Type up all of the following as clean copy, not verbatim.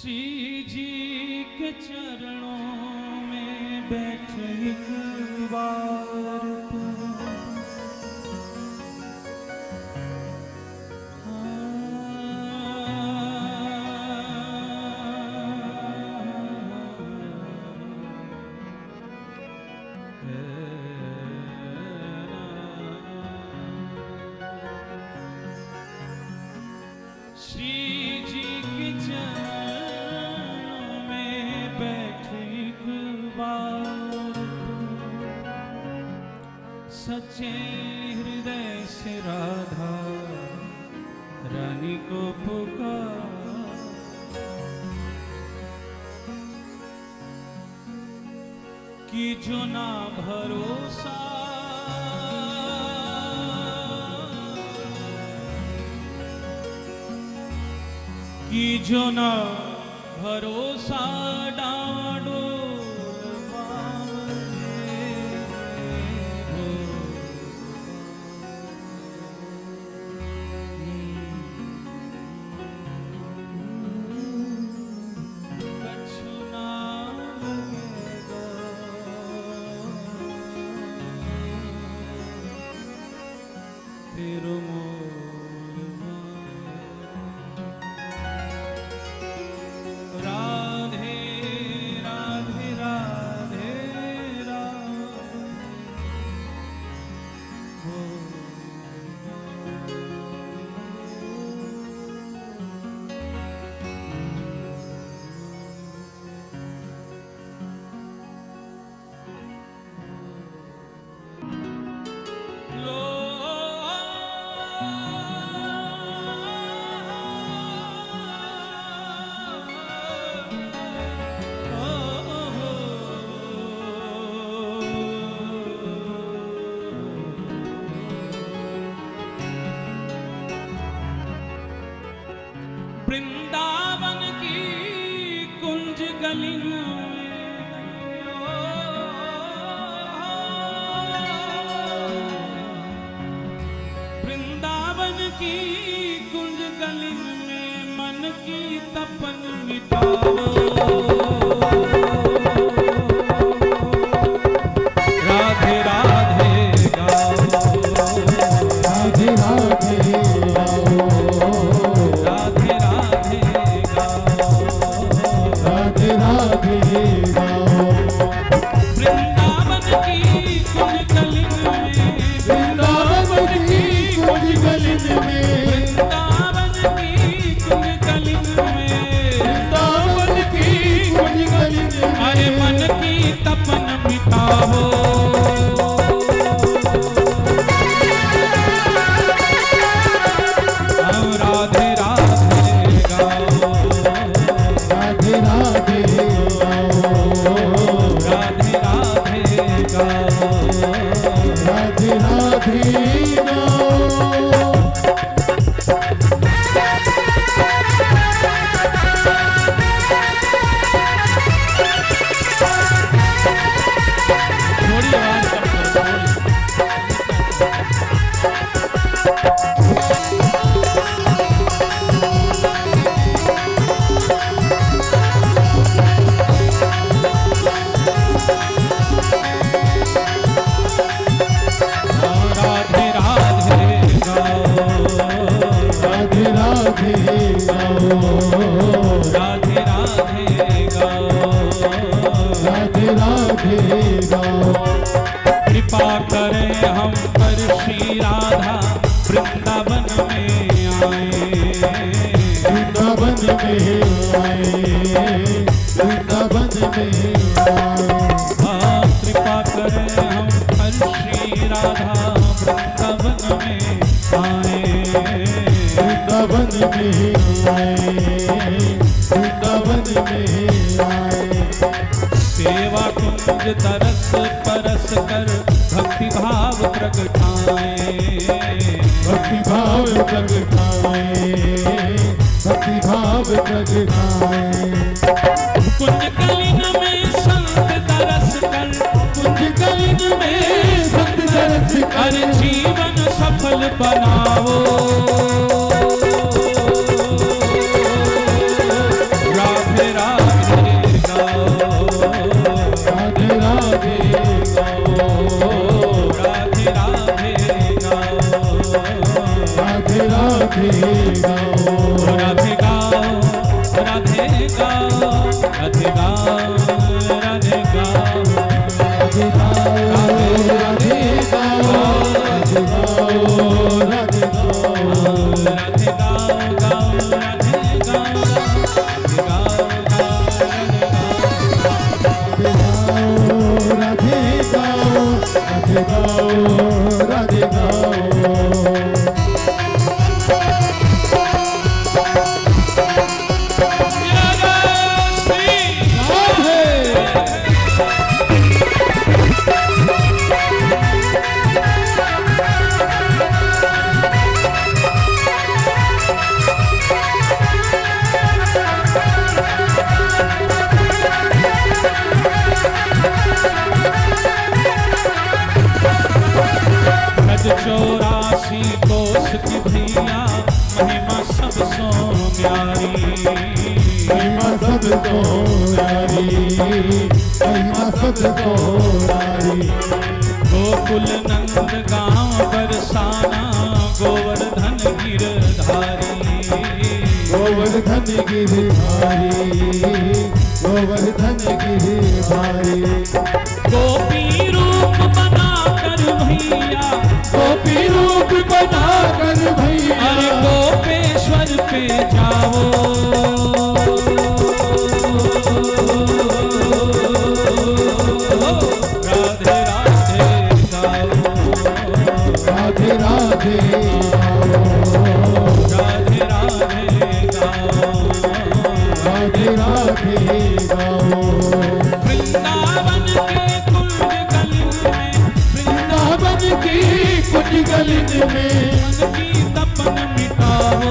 श्री जी के चरणों में बैठे एक बार सच्चे हृदय से राधा रानी को पुकार, कि जो ना भरोसा कि जो ना भरोसा डांडो वृंदावन की कुंज गली में, वृंदावन की कुंज गली में मन की तपन मिटाओ, राधे राधे गाओ, राधे राधे तपन मिटाओ, राधे राधे गाओ, राधे राधे गाओ, राधे राधे गाओ, राधे राधे गाओ। राधे राधे गाओ, राधे राधे गाओ। कृपा करें हम पर श्री राधा वृंदावन में आए, वृंदावन में आए, वृंदावन में आए। कृपा करें हम पर श्री राधा वृंदावन में आए, वृंदावन में आए, वृंदावन में आए। सेवा कुंज तरस परस कर भक्ति भाव प्रगटाए, भक्ति भाव प्रगटाए, भक्ति भाव प्रगटाए। कुंज कलिन में संत तरस कर, कुंज कलिन में संत तरस कर जीवन सफल बनाओ, राधे राधे गाओ, राधे गाओ, राधे गाओ, राधे गाओ, राधे गाओ, राधे गाओ, राधे गाओ, गाओ, राधे गाओ, राधे गाओ, राधे गाओ, राधे गाओ, चौरासी कोस की भैया महिमा सब सो प्यारी, महिमा सब सो प्यारी, महिमा सब सो प्यारी। गोकुल नंद गांव बरसाना गोवर्धन गिरधारी, गोवर्धन गिरधारी, गोवर्धन गिरधारी। गोपी रूप बना कर भैया, गोपी रूप बना कर भैया, अरे गोपेश्वर पे जाओ, राधे राधे गाओ, राधे राधे गाओ, राधे राधे गाओ, राधे राधे गाओ। वृंदावन के कुंज गलिन में, वृंदावन की कुछ गलिन में मन की तपन मिटाओ,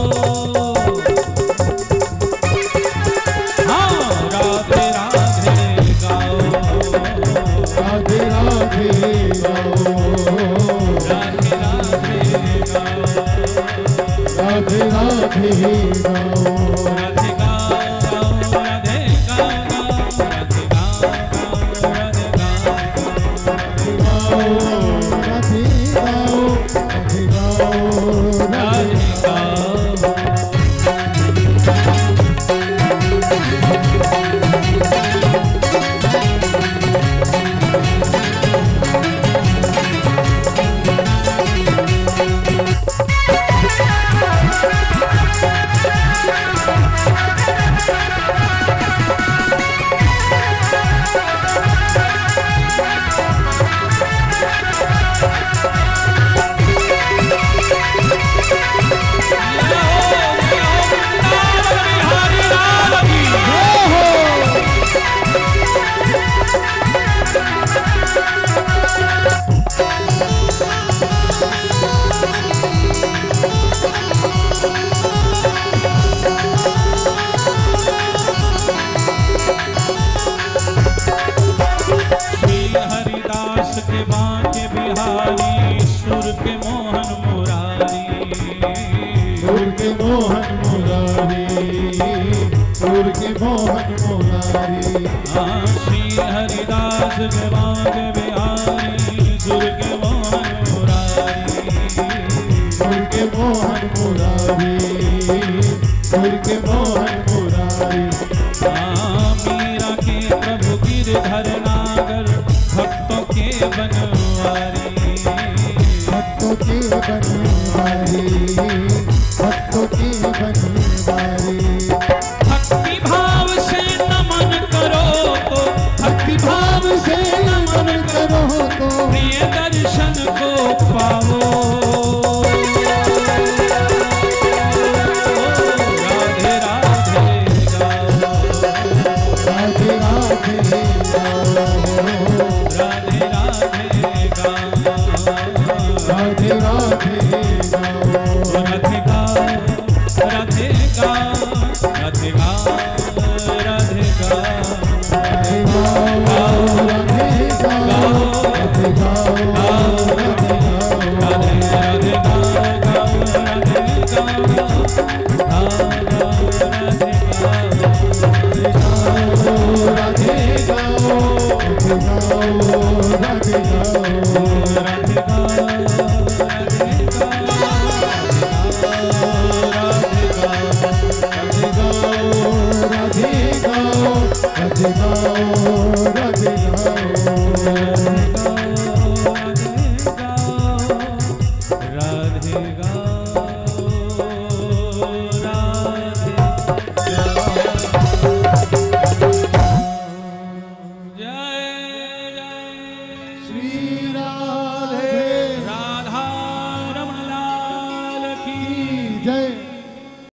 हाँ राधे राधे गाओ, राधे राधे गाओ, राधे राधे गाओ, राधे राधे गाओ, राधे गाओ, राधे गाओ, राधे गाओ, राधे गाओ, राधे गाओ, राधे गाओ, राधे गाओ। मोहन मुरारी। श्री हरिदास जवान बिहारी दुर्ग मोहन मुरारी। दुर्ग मोहन मुरारी, दुर्ग मोहन मुरारी। मीरा के प्रभु गिरधर नागर भक्तों के बनवारी, भक्तों के बनवारी,